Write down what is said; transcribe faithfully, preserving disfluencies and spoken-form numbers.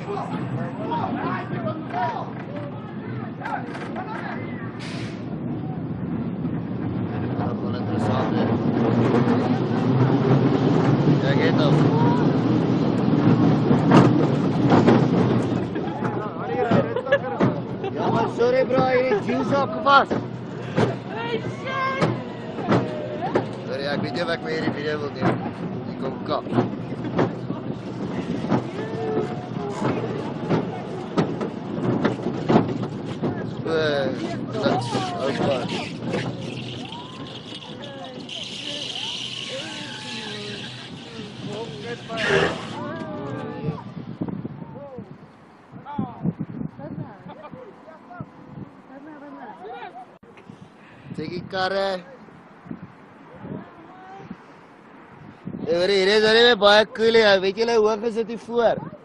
Dat wel interessant, hè? Kijk eens dan. Ja, maar sorry bro, je jeans opgepast. Sorry, ja, ik weet niet of ik me hier in video wil nemen. Ik kom kap. Dat is ook waar. Teki karre. Every here is very bad cool. Weet julle hoe gesit hier voor?